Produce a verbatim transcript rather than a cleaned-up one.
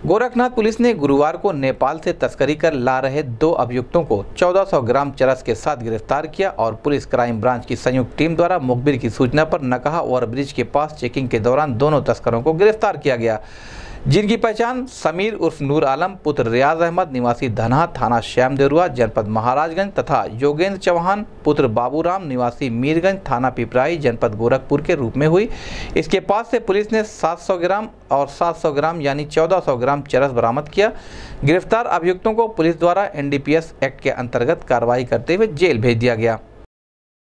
Gorakhnath police ने गुरुवार को नेपाल से तस्करी कर ला रहे दो अभियुक्तों को चौदह सौ ग्राम चरस के साथ गिरफ्तार किया और पुलिस क्राइम ब्रांच की संयुक्त टीम द्वारा मुखबिर की सूचना पर नकहा ओवरब्रिज के पास चेकिंग के दौरान दोनों तस्करों को गिरफ्तार किया गया, जिनकी पहचान समीर उर्फ नूर आलम पुत्र रियाज अहमद निवासी धनहा थाना श्याम देरुआ जनपद महाराजगंज तथा योगेंद्र चौहान पुत्र बाबूराम निवासी मीरगंज थाना पिपराही जनपद गोरखपुर के रूप में हुई। इसके पास से पुलिस ने सात सौ ग्राम और सात सौ ग्राम यानी चौदह सौ ग्राम चरस बरामद किया। गिरफ्तार अभियुक्तों को पुलिस द्वारा N D P S act के अंतर्गत कार्रवाई करते हुए जेल भेज दिया गया।